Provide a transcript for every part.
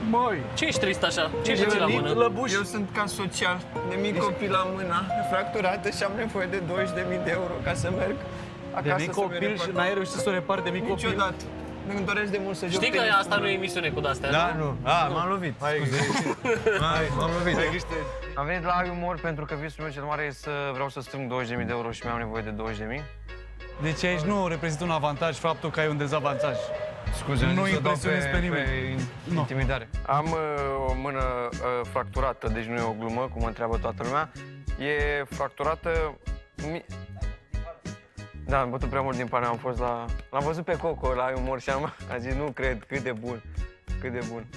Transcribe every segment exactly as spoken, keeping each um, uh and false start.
Măi! Ce ești trist așa? Ce ești la mână? Lăbuș. Eu sunt caz social, de mic copil la mâna, fracturată și am nevoie de douăzeci de mii de euro ca să merg acasă. De mic copil și n-ai reușit să o repari de mic copil? Niciodată. Îmi doresc de mult să joc Știi că tenis. asta nu e emisiune cu de-astea, Da, nu. A, m-am lovit. Hai, M-am lovit. Am venit la Umor pentru că visul meu cel mare e să vreau să strâng douăzeci de mii de euro și mi-am nevoie de douăzeci de mii. Deci aici nu reprezintă un avantaj faptul că ai un dezavantaj. Scuze, nu să dau impresionezi pe nimeni. Pe Nu. intimidare. Am uh, o mână uh, fracturată, deci nu e o glumă, cum mă întreabă toată lumea. E fracturată... Mi... Da, am bătut prea mult din pane, am fost la... L-am văzut pe Coco la Umor și am, am zis, nu cred, cât de bun, cât de bun.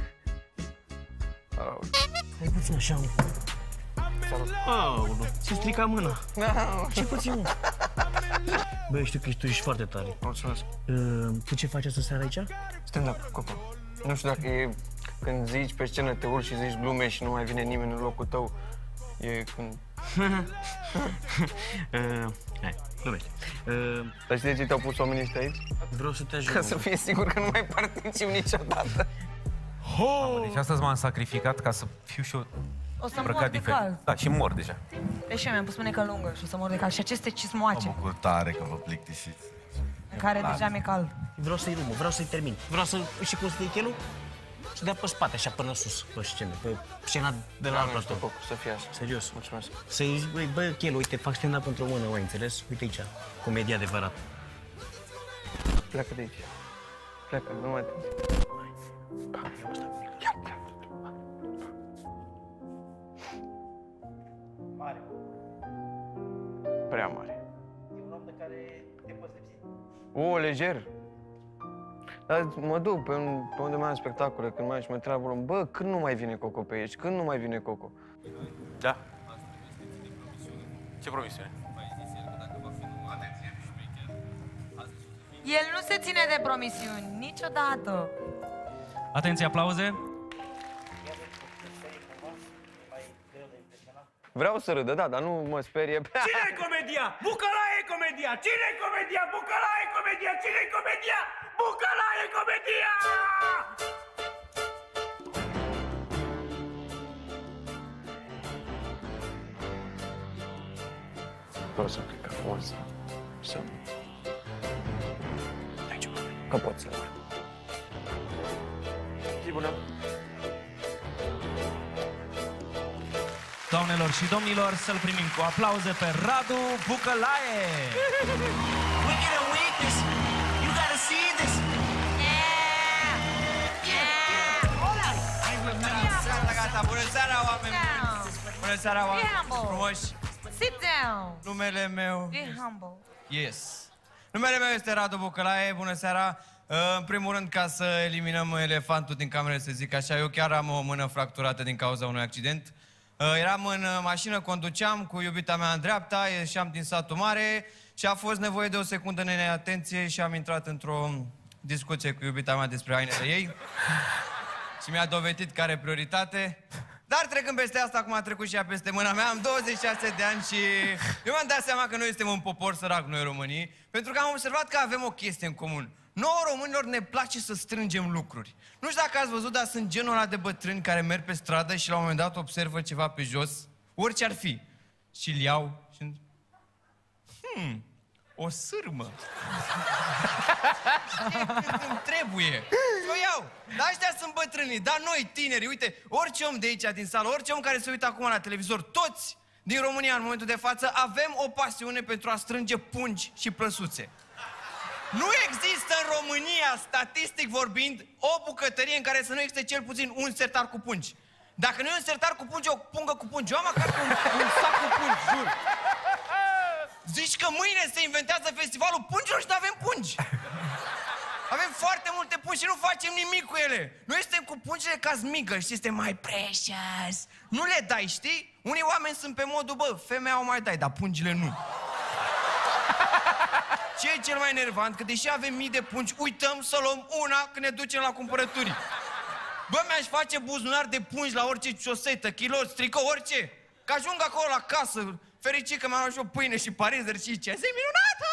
Uh. Hai puțin așa, mă. Aoleu, ți-a stricat mâna. Ce puțin, mă? Băi, știu că tu ești foarte tare. Mulțumesc. Uh, tu ce faci astă seară aici? Stand-up, Coco. Nu știu dacă e când zici pe scenă, te urci și zici glume și nu mai vine nimeni în locul tău. E când... uh, hai, glumește. Uh, Dar știi de ce te-au pus oamenii ăștia aici? vreau să te ajut. Ca să fie sigur că nu mai particip niciodată. Mamă, deci astăzi m-am sacrificat ca să fiu și eu O să mor îmbrăcat de diferit. cald. Da, și mor deja. Deși mi-am pus mânecă lungă și o să mor de cald. Și aceste Mă cismoace, bucur tare că vă plictisiți. în care deja mi-e cald. Vreau să-i rup, vreau să-i termin. Vreau să... Și cum stai chelul? Să dea pe spate, așa, până sus, pe scenă, pe scena de la alt Nu știu, platou. Coco, să fie așa. Serios. Mulțumesc. Să-i zic, băi, bă, chelu, uite, fac stand-up într-o mână, ai înțeles? Uite aici, comedia adevărat. Pleacă de aici. Pleacă, nu mai... Mare. Prea mare. E un om de care te poți lipsi. O, lejer. Dar mă duc pe, un, pe unde mai am spectacole, când mai și mă întreabă, bă, când nu mai vine Coco pe aici? Când nu mai vine Coco? Da. Ce promisiune? El nu se ține de promisiuni, niciodată. Atenție, aplauze. Vreau să râdă, da, dar nu mă sperie. Cine-i comedia? Bucălaie comedia! Cine-i comedia? Bucălaie comedia! Cine-i comedia? Bucălaie comedia! Vreau să plec frumos. Să... Aici, că pot să merg. Zi bună! Doamnelor și domnilor, să-l primim cu aplauze pe Radu Bucălaie! Wicked and weakness, you gotta see this. Yeah! Yeah! Gata, bună seara, oameni! Bună seara, Be oameni humble. frumoși! Sit down. Numele meu... Be humble. Yes. Numele meu este Radu Bucălaie, bună seara! În primul rând, ca să eliminăm elefantul din cameră, să zic așa, eu chiar am o mână fracturată din cauza unui accident. Eram în mașină, conduceam cu iubita mea în dreapta, ieșeam din satul mare și a fost nevoie de o secundă de neatenție și am intrat într-o discuție cu iubita mea despre hainele ei și mi-a dovedit că are prioritate. Dar trecând peste asta, cum a trecut și ea peste mâna mea, am douăzeci și șase de ani și eu mi-am dat seama că noi suntem un popor sărac, noi românii, pentru că am observat că avem o chestie în comun. Nouă românilor ne place să strângem lucruri. Nu știu dacă ați văzut, dar sunt genul ăla de bătrâni care merg pe stradă și la un moment dat observă ceva pe jos, orice ar fi, și îl iau și... Hmm, o sârmă. Știi cât îmi trebuie. Și o iau. Dar ăștia sunt bătrânii, dar noi, tinerii, uite, orice om de aici, din sală, orice om care se uită acum la televizor, toți din România, în momentul de față, avem o pasiune pentru a strânge pungi și plăsuțe. Nu există în România, statistic vorbind, o bucătărie în care să nu existe cel puțin un sertar cu pungi. Dacă nu e un sertar cu pungi, o pungă cu pungi. Eu am acasă un, un sac cu pungi, jur. Zici că mâine se inventează festivalul pungilor și nu avem pungi. Avem foarte multe pungi și nu facem nimic cu ele. Noi suntem cu pungile ca zmigă, știi, suntem mai precious. Nu le dai, știi? Unii oameni sunt pe modul, bă, femeia o mai dai, dar pungile nu. Ce e cel mai enervant? Că deși avem mii de pungi, uităm să luăm una când ne ducem la cumpărături. Bă, mi-aș face buzunar de pungi la orice ciosetă, chiloți, tricou, orice. Că ajung acolo la casă, fericit că mi-am luat și o pâine și parizer și ce zi minunată!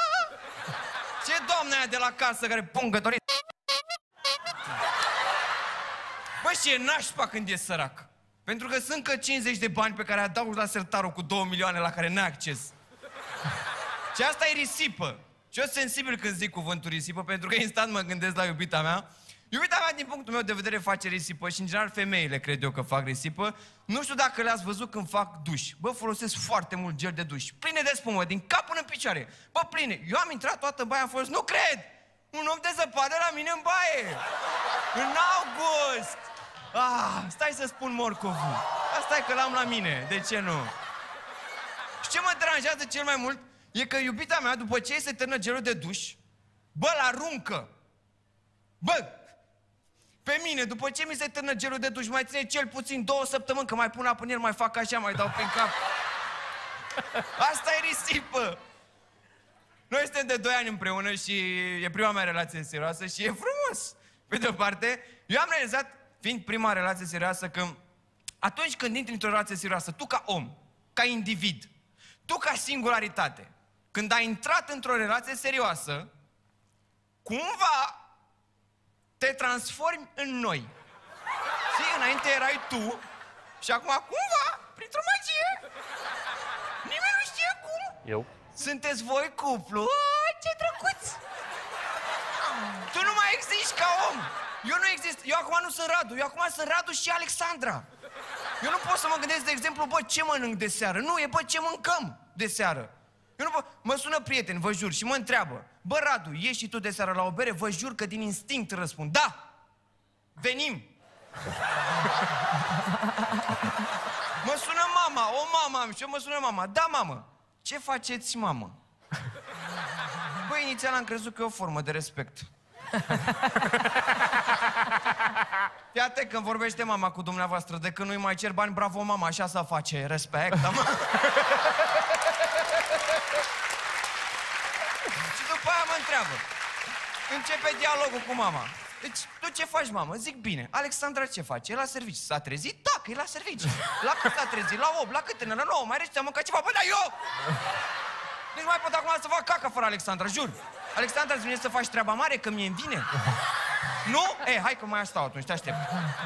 Ce doamna aia de la casă care pungătorie? Bă, și e nașpa când e sărac. Pentru că sunt încă cincizeci de bani pe care adaug la sertarul cu două milioane la care n-ai acces. Și asta e risipă. Și eu sunt sensibil când zic cuvântul risipă, pentru că instant mă gândesc la iubita mea. Iubita mea, din punctul meu de vedere, face risipă și, în general, femeile cred eu că fac risipă. Nu știu dacă le-ați văzut când fac duș. Bă, folosesc foarte mult gel de duș. Pline de spumă, din cap până în picioare. Bă, pline. Eu am intrat toată baia, am fost, nu cred! Un om de zăpadă la mine în baie! În august! Ah, stai să spun morcovul. Asta e că l-am la mine, de ce nu? Și ce mă deranjează cel mai mult e că iubita mea, după ce se termină gelul de duș, bă, l-aruncă. Bă, pe mine, după ce mi se termină gelul de duș, mai ține cel puțin două săptămâni, că mai pun apă în el, mai fac așa, mai dau pe cap. Asta e risipă. Noi suntem de doi ani împreună și e prima mea relație serioasă și e frumos. Pe de o parte, eu am realizat, fiind prima relație serioasă, că atunci când intri într-o relație serioasă, tu ca om, ca individ, tu ca singularitate, când ai intrat într-o relație serioasă, cumva te transformi în noi. Și înainte erai tu și acum cumva, printr-o magie, nimeni nu știe cum. Eu? Sunteți voi cuplu? Oh, ce drăguț! Tu nu mai existi ca om! Eu nu exist. Eu acum nu sunt Radu. Eu acum sunt Radu și Alexandra. Eu nu pot să mă gândesc, de exemplu, bă, ce mănânc de seară? Nu, e bă, ce mâncăm de seară. Eu nu pot... Mă sună prieten, vă jur, și mă întreabă, bă, Radu, ieși și tu de seară la o bere? Vă jur că din instinct răspund, da! Venim! Mă sună mama, o mama am și eu, mă sună mama, da, mamă! Ce faceți, mamă? Bă, inițial am crezut că e o formă de respect. Iată când vorbește mama cu dumneavoastră, de când nu-i mai cer bani, bravo mama, așa să face, respect, da, mă? Și după aia mă întreabă. Începe dialogul cu mama. Deci, tu ce faci, mamă? Zic, bine. Alexandra ce face? E la servici. S-a trezit? Da, că e la servici. La cât s-a trezit? La opt, la câte? La nouă, mai rește, am mâncat ceva. Bă, dar eu! Nici mai pot acum să fac caca fără Alexandra, jur. Alexandra, îți vine să faci treaba mare, că mie-mi vine? Nu? E, hai că mai stau atunci, te aștept.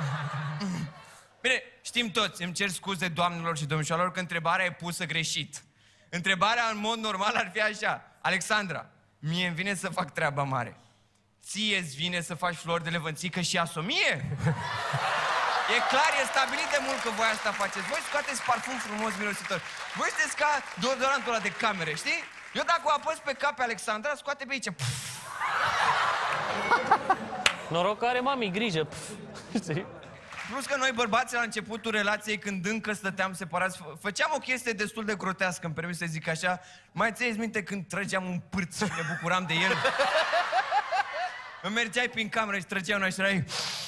Bine, știm toți, îmi cer scuze doamnelor și domnișoarelor că întrebarea e pusă greșit. Întrebarea, în mod normal, ar fi așa. Alexandra, mie-mi vine să fac treaba mare. Ție-ți vine să faci flori de levănțică și asomie? E clar, e stabilit de mult că voi asta faceți. Voi scoateți parfum frumos, mirositor. Voi sunteți ca deodorantul ăla de camere, știi? Eu dacă o apăs pe cap pe Alexandra, scoate pe aici. Noroc că are mami grijă. Plus că noi bărbații la începutul relației, când încă stăteam separați, făceam o chestie destul de grotescă, îmi permis să zic așa. Mai țineți minte când trăgeam un pârț și ne bucuram de el? Îmi mergeai prin cameră și trăgeai una și erai...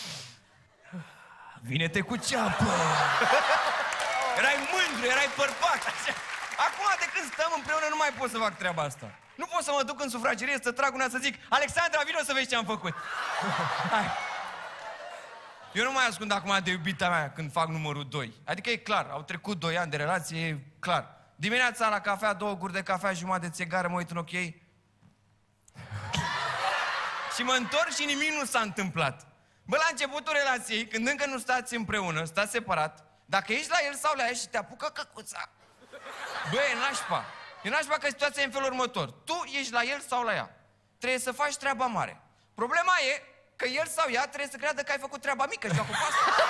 Vine-te cu ceapă! Erai mândru, erai bărbat, așa. Acum, de când stăm împreună, nu mai pot să fac treaba asta. Nu pot să mă duc în sufragerie, să trag una, să zic, Alexandra, vină să vezi ce am făcut. Hai. Eu nu mai ascund acum de iubita mea când fac numărul doi. Adică e clar, au trecut doi ani de relație, e clar. Dimineața la cafea, două guri de cafea, jumătate de țigară, mă uit în ochii ei. Și mă întorc și nimic nu s-a întâmplat. Bă, la începutul relației, când încă nu stați împreună, stați separat, dacă ești la el sau la ea și te apucă căcuța, bă, e nașpa. E nașpa că situația e în felul următor. Tu ești la el sau la ea. Trebuie să faci treaba mare. Problema e că el sau ea trebuie să creadă că ai făcut treaba mică și acum asta.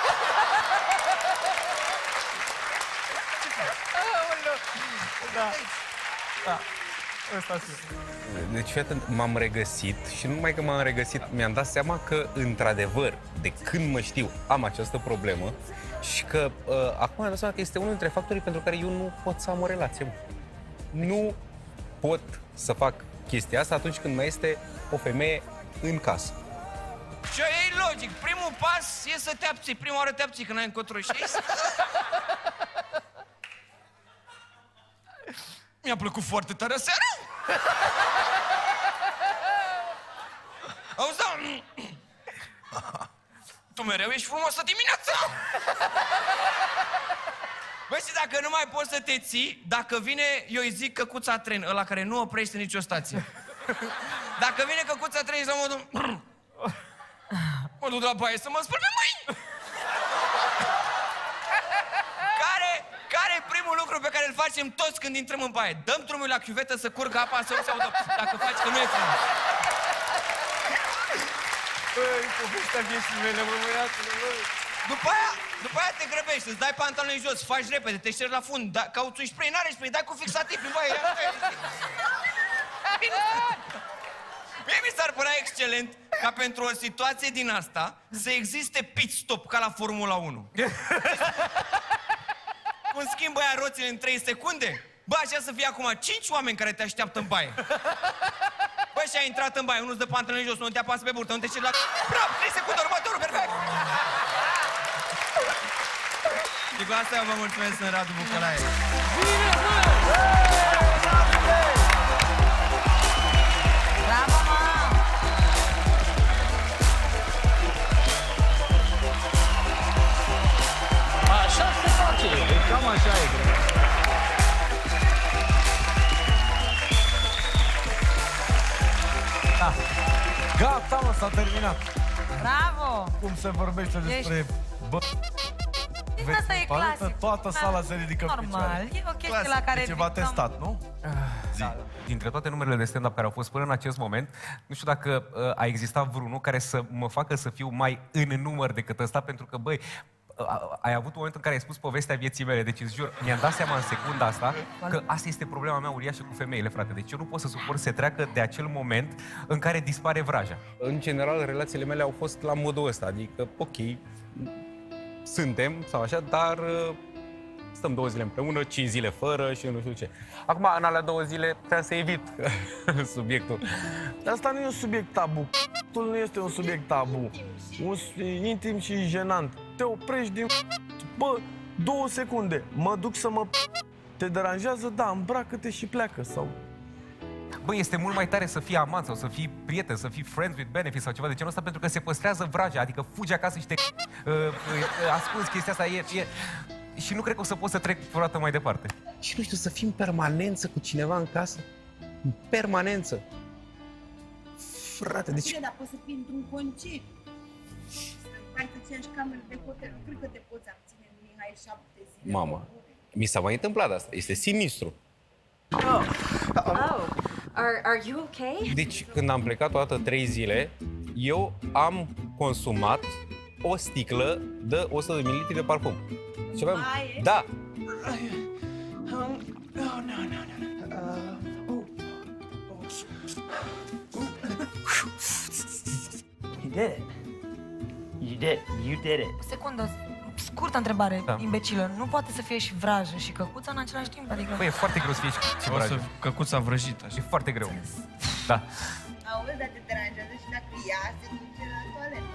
Da. Da. Ăsta Deci, fii atent, m-am regăsit și nu numai că m-am regăsit, mi-am dat seama că, într-adevăr, de când mă știu, am această problemă și că uh, acum mi-am dat seama că este unul dintre factorii pentru care eu nu pot să am o relație. Mă. Nu pot să fac chestia asta atunci când mai este o femeie în casă. Și e logic. Primul pas e să te abții. Prima oară te abții când ai încotro și mi-a plăcut foarte tare seara. Auzi, da? Tu mereu ești frumoasă dimineața. Băi, și dacă nu mai poți să te ții, dacă vine, eu îi zic căcuța tren, ăla care nu oprește nicio stație. Dacă vine căcuța tren, ești la modul... Mă duc la baie să mă spăl pe mâini. facem toți când intrăm în baie? Dăm drumul la chiuvetă să curgă apa, să nu se audă dacă faci că nu e frumos. Băi, povestea vieții mele, mă, băiatule, băi. După aia, după aia te grăbești, îți dai pantaloni jos, faci repede, te ștergi la fund, da, cauți un spray, n-are spray, dai cu fixativ în baie. Mie mi s-ar părea excelent ca pentru o situație din asta să existe pit stop ca la Formula unu. Cum schimbă aia roțile în trei secunde? Bă, așa să fie acum cinci oameni care te așteaptă în baie. Bă, și-a intrat în baie, unul-ți dă pantaloni jos, unul te apasă pe burtă, unul te ștergi la... Bravo, trei secunde, următorul, perfect! Și cu asta eu vă mulțumesc, în Radu Bucălaie. Bravo, mă! Așa se face, cam așa e. Da. Gata, mă, s-a terminat. Bravo! Cum se vorbește despre... Bă... Asta e clasic. Toată sala se ridică în Normal, picioare. e o chestie la care... E ceva ridicăm. testat, nu? Da. Dintre toate numerele de stand-up care au fost până în acest moment, nu știu dacă uh, a existat vreunul care să mă facă să fiu mai în număr decât ăsta, pentru că, băi, ai avut un moment în care ai spus povestea vieții mele, deci îți jur, mi-am dat seama în secunda asta că asta este problema mea uriașă cu femeile, frate. Deci eu nu pot să suport să treacă de acel moment în care dispare vraja. În general, relațiile mele au fost la modul ăsta, adică, ok, suntem sau așa, dar stăm două zile împreună, cinci zile fără și nu știu ce. Acum, în alea două zile, trebuie să evit subiectul. Dar asta nu e un subiect tabu. Tul nu este un subiect tabu. Un intim și jenant. Te oprești din... Bă, două secunde. Mă duc să mă... Te deranjează? Da, îmbracă-te și pleacă. Sau... Băi, este mult mai tare să fii amant sau să fii prieten, să fii friends with benefits sau ceva de genul ăsta, pentru că se păstrează vraja, adică fugi acasă și te uh, uh, ascunzi chestia asta. E, e... Și nu cred că o să pot să trec vreodată mai departe. Și nu știu, să fii în permanență cu cineva în casă? În permanență. Frate, deci... Bine, dar poți să fii într-un concert. Să împarți aceeași cameră de hotel. Nu cred că te poți abține, Mihai, șapte zile. Mamă, mi s-a mai întâmplat asta. Este sinistru. Oh. Oh. Are, are you okay? Deci, când am plecat toată trei zile, eu am consumat o sticlă de o sută de mililitri de parfum. Și aveam... Da! You did it. You did. You did it. O secundă, scurtă întrebare, Da. imbecilă. Nu poate să fie și vrajă și căcuța în același timp? Adică... Băi, e foarte greu să fie și, și O să vrajă. căcuța vrăjită. E foarte greu. Da. Auzi, dar te deranjează și dacă ea se duce la toaletă.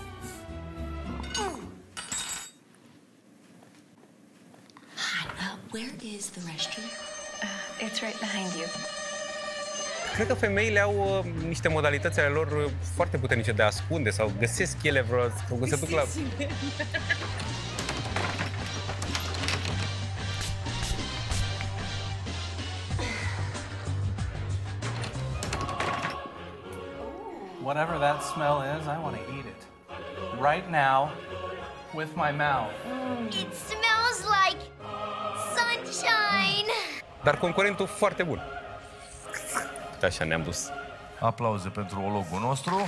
Hi, uh, where is the restroom? Uh, it's right behind you. Cred că femeile au uh, niște modalități ale lor uh, foarte puternice de a ascunde sau găsesc ele vreo... sau se duc la... Whatever that smell is, I want to eat it. Right now, with my mouth. It smells like sunshine. Dar concurentul foarte bun. Așa ne-am dus. Aplauze pentru ologul nostru.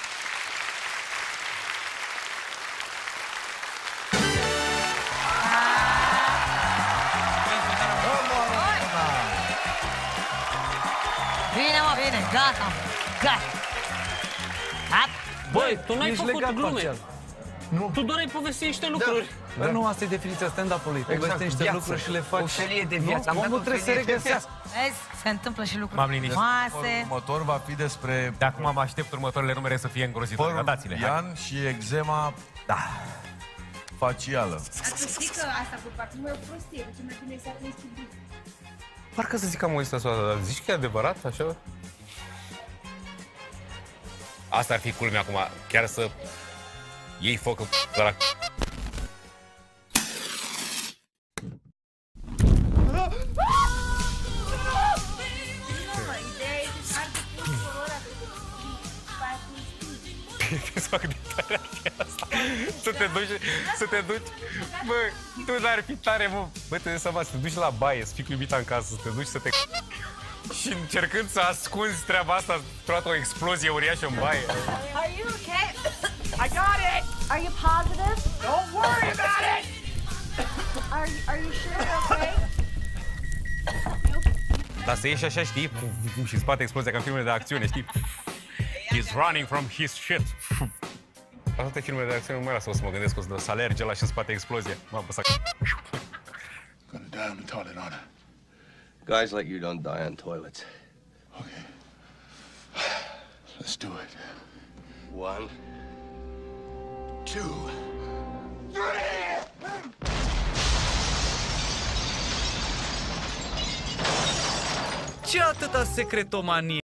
Bine, mă, bine, gata, gata. Gata. Băi, tu n-ai Ești făcut legat glume. parțial. Nu. Tu doar ai povestit niște lucruri. Dar nu, asta e definiția stand-up-ului. Povestești niște viață. lucruri și le faci. O felie de viață. Am Nu? dat Omul o trebuie să felie de regăsească. Vezi, se întâmplă și lucruri M-am liniștit. frumoase. Următor va fi despre De acum mă aștept următoarele numere să fie îngrozitoare. părul Dați-le. hai. Ian și eczema da, facială. Dar să știi că asta cu parfumul e o prostie, că cel mai bine e să aplici cu bine. Parcă să zic că am auzit asta, dar zici că e adevărat, așa? Asta ar fi culmea acum, chiar să iei foc în p***a la... Ideea e să arde pulsul ăla, Să fac de tare asta. Să te duci, să te duci, bă, tu n-ar fi tare, mă, bă, te să să te duci la baie, să fii cu iubita în casă, să te duci să te și încercând să ascunzi treaba asta, toată o explozie uriașă în baie. Are you okay? I got it! Are you positive? Don't worry about it! Are, are you sure you're okay? Dar să ieși așa, știi, și în spate explozia ca în filmele de acțiune, știi? He's running from his shit. La toate filmele de acțiune nu mai lasă o să mă gândesc, o să, să alerge la și în spate explozie. M-am păsat. Gonna die on the toilet, on it. Guys like you don't die on toilets. Okay. Let's do it. One. Two. Three! Ce atâta secretomanie?